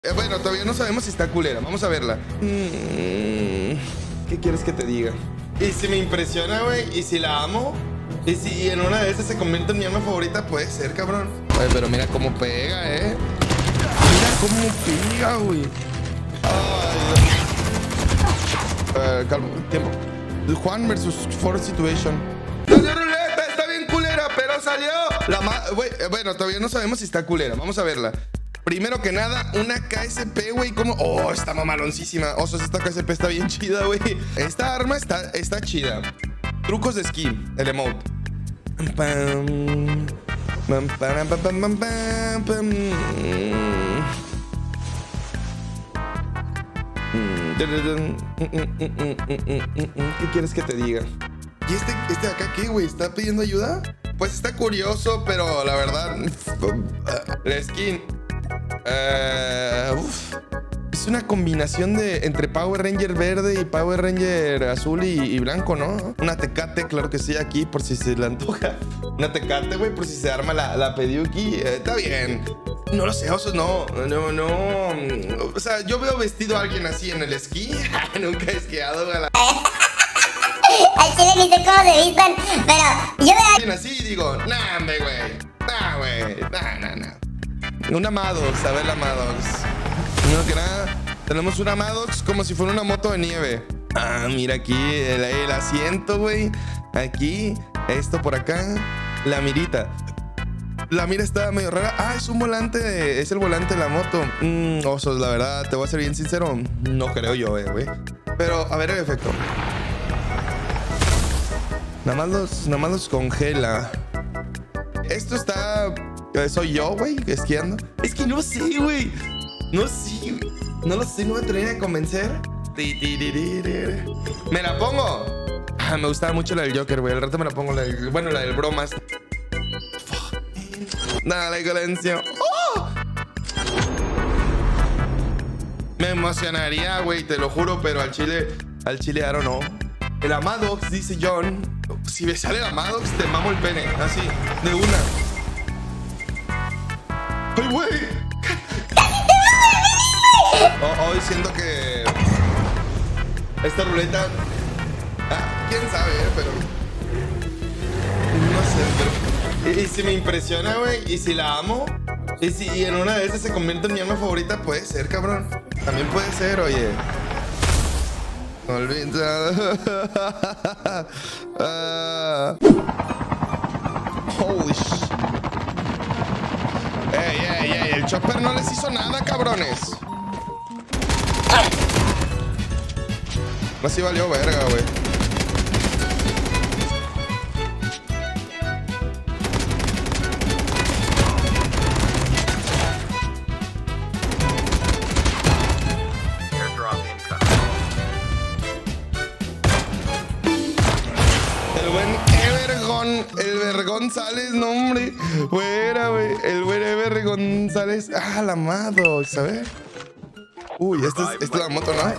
Bueno, todavía no sabemos si está culera. Vamos a verla. ¿Qué quieres que te diga? Y si me impresiona, güey. Y si la amo. Y si en una de esas se convierte en mi arma favorita, puede ser, cabrón. Ay, pero mira cómo pega, Mira cómo pega, güey. Ay, calma, tiempo. Juan versus Force Situation. ¡Salió ruleta! Está bien culera, pero salió. Bueno, todavía no sabemos si está culera. Vamos a verla. Primero que nada, una KSP, güey. ¿Cómo? Oh, está mamaloncísima. Osos, esta KSP está bien chida, güey. Esta arma está chida. Trucos de skin, el emote. ¿Qué quieres que te diga? ¿Y este de acá qué, güey? ¿Está pidiendo ayuda? Pues está curioso, pero la verdad... La skin... es una combinación entre Power Ranger verde y Power Ranger azul y blanco, ¿no? Una Tecate, claro que sí, aquí, por si se le antoja. Una Tecate, güey, por si se arma la Pediuki. Está bien. No lo sé, Osos, no. O sea, yo veo vestido a alguien así en el esquí. Nunca he esquiado, güey. Al chile ni sé cómo se vistan, pero yo veo a alguien así y digo, nah, hombre, güey. Nah, güey. Nah. Un Amadox, a ver la Amadox. No, que nada. Tenemos una Amadox como si fuera una moto de nieve. Ah, mira aquí el asiento, güey. Aquí, esto por acá. La mirita. La mira está medio rara. Ah, es un volante. Es el volante de la moto. Osos, la verdad, te voy a ser bien sincero. No creo yo, güey. Pero, a ver el efecto. Nada más los congela. Esto está... ¿Soy yo, güey? Esquiando. Es que no sé, güey. No sé, güey. No lo sé, no me termina de convencer. ¿Me la pongo? Ah, me gustaba mucho la del Joker, güey. Al rato me la pongo la del Bromas. Nada, la violencia. ¡Oh! Me emocionaría, güey, te lo juro, pero al chile, I don't know. El Amadox, dice John. Si me sale el Amadox, te mamo el pene. Así, de una. ¡Ay, güey! Hoy siento que esta ruleta... quién sabe, pero... No sé, pero... Y si me impresiona, güey, y si la amo, y si en una de esas se convierte en mi arma favorita, puede ser, cabrón. También puede ser, oye. Olvídate. Holy shit. Ey, el chopper no les hizo nada, cabrones. No, sí valió verga, güey. El Vergonzález, no, hombre. Fuera, güey. El buen Ever González. Ah, la Amadox, a ver. Uy, esta es la moto, ¿no?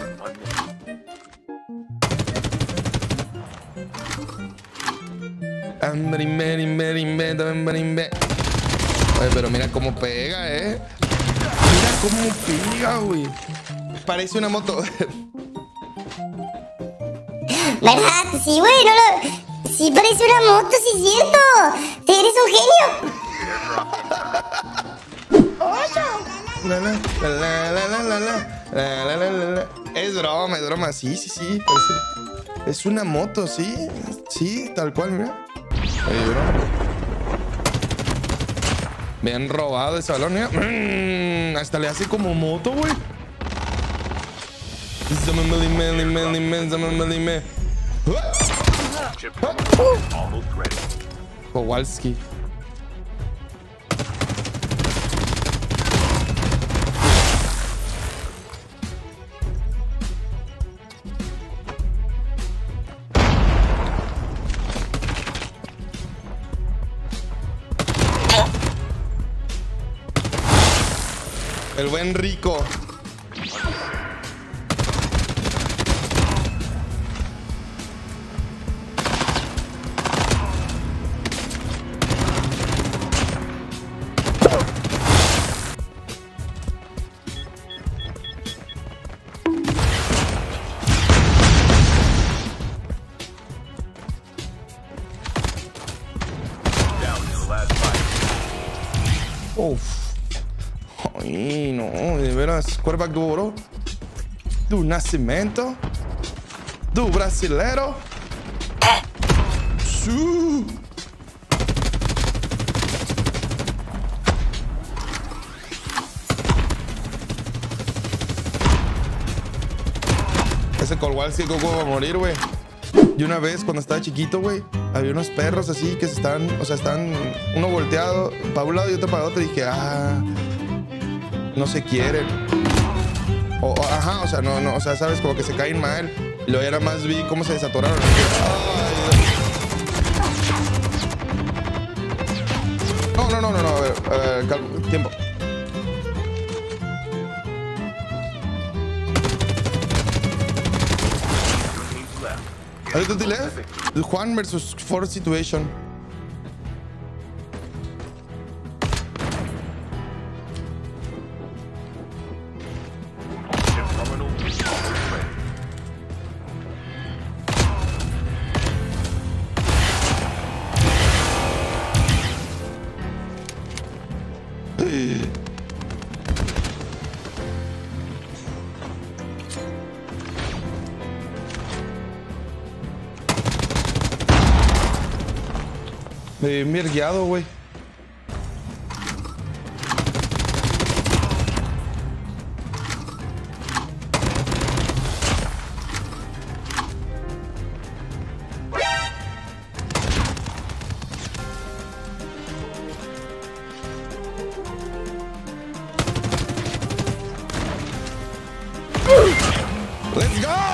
Oye, pero mira cómo pega, Mira cómo pega, güey. Parece una moto. ¿verdad? Sí, güey, no lo... Sí parece una moto, sí es cierto. Eres un genio. Es broma. Sí. Parece... Es una moto, sí. Sí, tal cual, mira. Oye, bro. Me han robado ese balón, mira. Hasta le hace como moto, güey. Kowalski. El buen Rico. de veras, quarterback do ouro. Do Nascimento. Do brasileiro. Su. Ese Kowalski Coco va a morir, güey. Y una vez, cuando estaba chiquito, güey, había unos perros así que se están, o sea, están uno volteado para un lado y otro para otro. Y dije, no se quieren. Ajá, o sea, no, o sea, sabes, como que se caen mal. Y luego ya nada más vi cómo se desatoraron. No, a ver, calma, tiempo. A little delay. Juan versus Ford situation. Me vi mirgueado, güey. Let's go!